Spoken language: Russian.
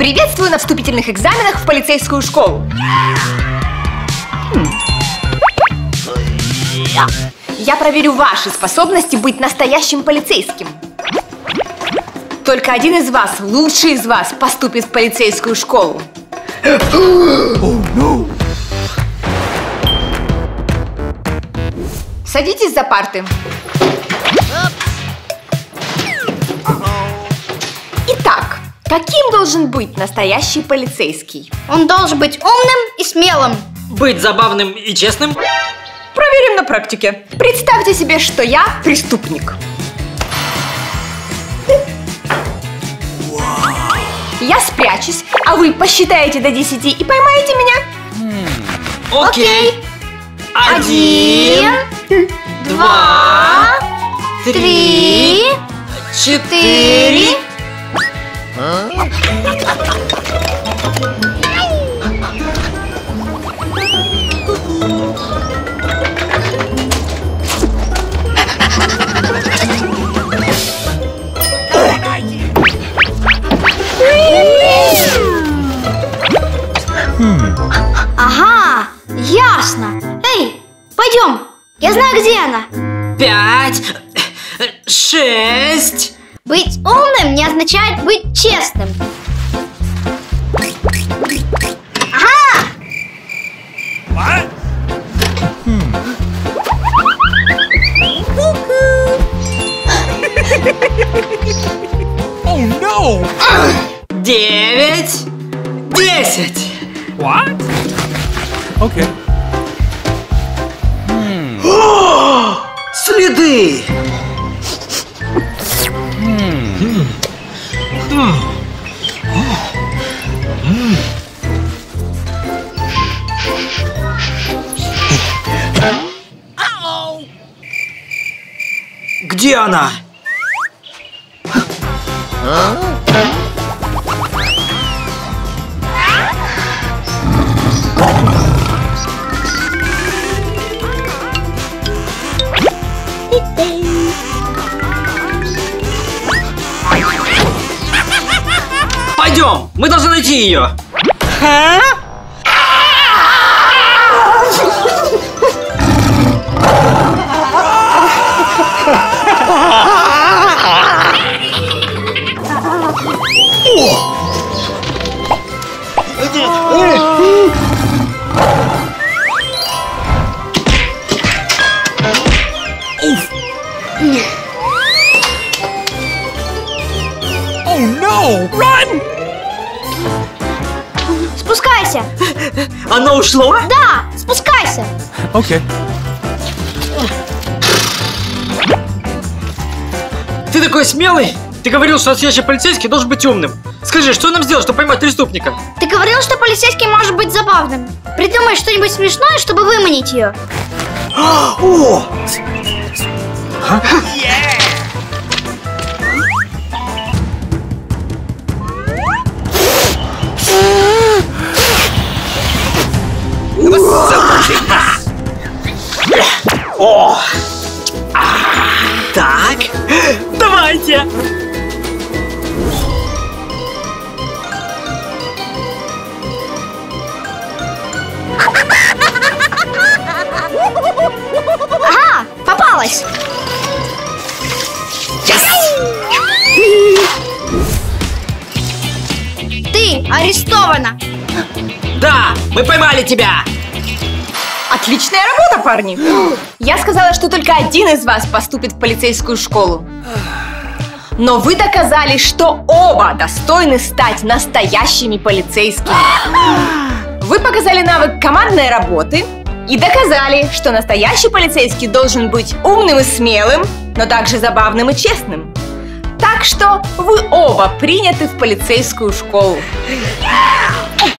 Приветствую на вступительных экзаменах в полицейскую школу. Я проверю ваши способности быть настоящим полицейским. Только один из вас, лучший из вас, поступит в полицейскую школу. Садитесь за парты. Итак, каким должен быть настоящий полицейский? Он должен быть умным и смелым. Быть забавным и честным. Проверим на практике. Представьте себе, что я преступник. Я спрячусь, а вы посчитаете до 10 и поймаете меня. Окей. 1, 2, 3, 4. Ага, ясно. Эй, пойдем. Я знаю, где она. 5, 6. Быть умным не означает быть честным. Ага! Oh no! 9, 10. What? Okay. Следы. Где она? Пойдем, мы должны найти ее. Oh no! Run! Спускайся. Она ушла? Да, спускайся. Okay. Ты такой смелый. Ты говорил, что настоящий полицейский должен быть умным. Скажи, что нам сделать, чтобы поймать преступника? Ты говорил, что полицейский может быть забавным. Придумай что-нибудь смешное, чтобы выманить ее. О! О! Так, давайте. Ага, попалась. Ты арестована. Да, мы поймали тебя. Отличная работа, парни! Я сказала, что только один из вас поступит в полицейскую школу. Но вы доказали, что оба достойны стать настоящими полицейскими. Вы показали навык командной работы и доказали, что настоящий полицейский должен быть умным и смелым, но также забавным и честным. Так что вы оба приняты в полицейскую школу.